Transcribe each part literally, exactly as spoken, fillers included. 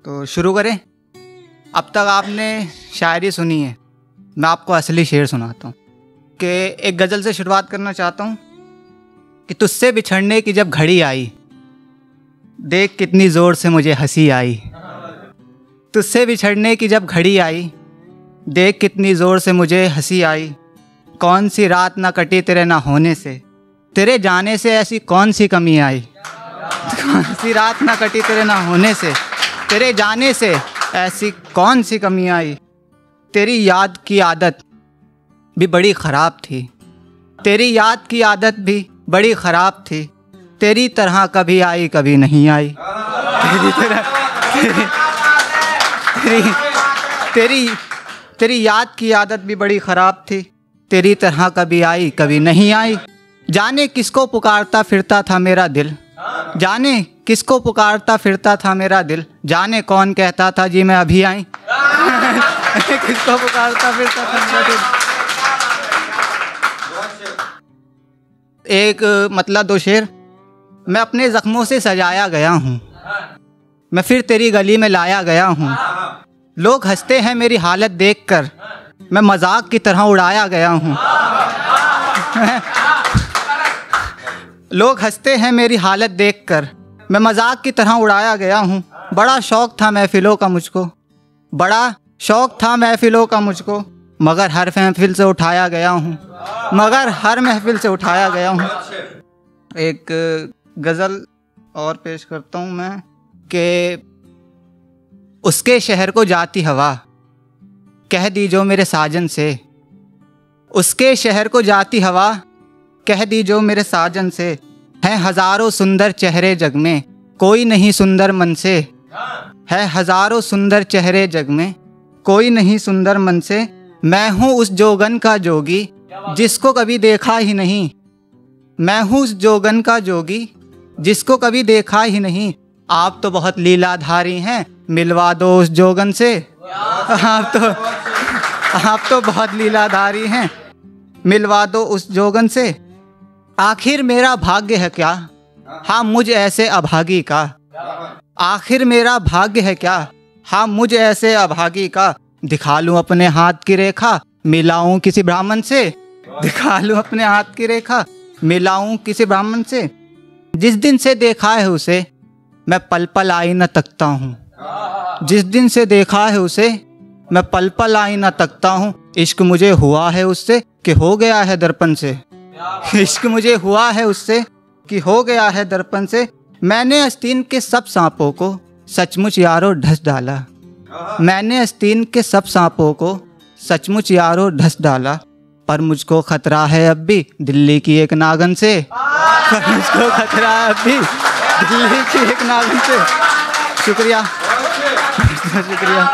तो शुरू करें। अब तक आपने शायरी सुनी है, मैं आपको असली शेर सुनाता हूँ। कि एक गज़ल से शुरुआत करना चाहता हूँ कि तुझसे बिछड़ने की जब घड़ी आई, देख कितनी ज़ोर से मुझे हंसी आई। तुझसे बिछड़ने की जब घड़ी आई, देख कितनी ज़ोर से मुझे हंसी आई। कौन सी रात ना कटी तेरे ना होने से, तेरे जाने से ऐसी कौन सी कमी आई। कौन सी रात ना कटी तेरे ना होने से, तेरे जाने से ऐसी कौन सी कमी आई। तेरी याद की आदत भी बड़ी ख़राब थी, तेरी याद की आदत भी बड़ी ख़राब थी। तेरी तरह कभी आई कभी नहीं आई। तेरी तरह तेरी तेरी तेरी तेरी याद की आदत भी बड़ी ख़राब थी, तेरी तरह कभी आई कभी नहीं आई। जाने किसको पुकारता फिरता था मेरा दिल, जाने किसको पुकारता फिरता था मेरा दिल। जाने कौन कहता था जी मैं अभी आई। किसको पुकारता फिरता था मेरा दिल। एक मतलब दो शेर। मैं अपने ज़ख्मों से सजाया गया हूँ, मैं फिर तेरी गली में लाया गया हूँ। लोग हंसते हैं मेरी हालत देखकर, मैं मजाक की तरह उड़ाया गया हूँ। लोग हंसते हैं मेरी हालत देखकर, मैं मजाक की तरह उड़ाया गया हूँ। बड़ा शौक़ था महफ़िलों का मुझको, बड़ा शौक़ था महफ़िलों का मुझको, मगर हर महफ़िल से उठाया गया हूँ, मगर हर महफ़िल से उठाया गया हूँ। एक गज़ल और पेश करता हूँ मैं कि उसके शहर को जाती हवा कह दी जो मेरे साजन से। उसके शहर को जाती हवा कह दी जो मेरे साजन से। हैं हज़ारों सुंदर चेहरे जग में, कोई नहीं सुंदर मन से। है हज़ारों सुंदर चेहरे जग में, कोई नहीं सुंदर मन से। मैं हूँ उस जोगन का जोगी जिसको कभी देखा ही नहीं। मैं हूँ उस जोगन का जोगी जिसको कभी देखा ही नहीं। आप तो बहुत लीलाधारी हैं, मिलवा दो उस जोगन से। आप तो आप तो बहुत लीलाधारी हैं, मिलवा दो उस जोगन से। आखिर मेरा भाग्य है क्या, हाँ मुझ ऐसे अभागी का। आखिर मेरा भाग्य है क्या, हाँ मुझ ऐसे अभागी का। दिखा लूँ अपने हाथ की रेखा, मिलाऊं किसी ब्राह्मण से। दिखा लूँ अपने हाथ की रेखा, मिलाऊं किसी ब्राह्मण से। जिस दिन से देखा है उसे, मैं पल पल आईना तकता हूँ। जिस दिन से देखा है उसे, मैं पल पल आईना तकता हूँ। इश्क मुझे हुआ है उससे कि हो गया है दर्पण से। इश्क मुझे हुआ है उससे कि हो गया है दर्पण से। मैंने आस्तीन के सब सांपों को सचमुच यारो ढस डाला। मैंने आस्तीन के सब सांपों को सचमुच यारो ढस डाला। पर मुझको खतरा है अब भी दिल्ली की एक नागन से। पर मुझको खतरा है अब भी दिल्ली की एक नागन से। शुक्रिया शुक्रिया।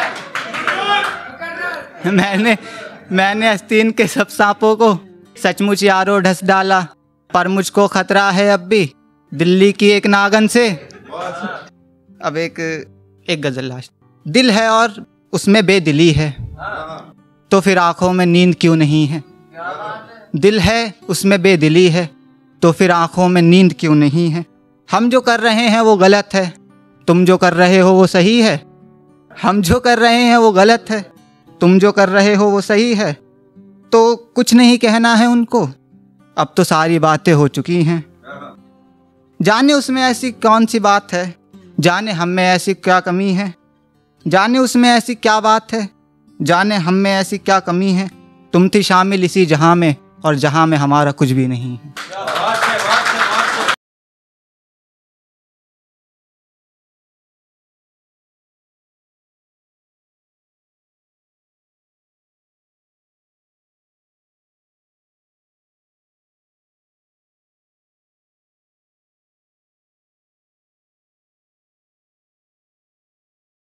मैंने मैंने आस्तीन के सब सांपों को सचमुच यारो ढस डाला, पर मुझको खतरा है अब भी दिल्ली की एक नागन से। अब एक एक गज़ल लास्ट। दिल है और उसमें बेदिली है, तो फिर आँखों में नींद क्यों नहीं है। दिल है उसमें बेदिली है, तो फिर आँखों में नींद क्यों नहीं है। हम जो कर रहे हैं वो गलत है, तुम जो कर रहे हो वो सही है। हम जो कर रहे हैं वो गलत है, तुम जो कर रहे हो वो सही है। तो कुछ नहीं कहना है उनको, अब तो सारी बातें हो चुकी हैं। जाने उसमें ऐसी कौन सी बात है, जाने हम में ऐसी क्या कमी है। जाने उसमें ऐसी क्या बात है, जाने हम में ऐसी क्या कमी है। तुम थी शामिल इसी जहां में, और जहां में हमारा कुछ भी नहीं है।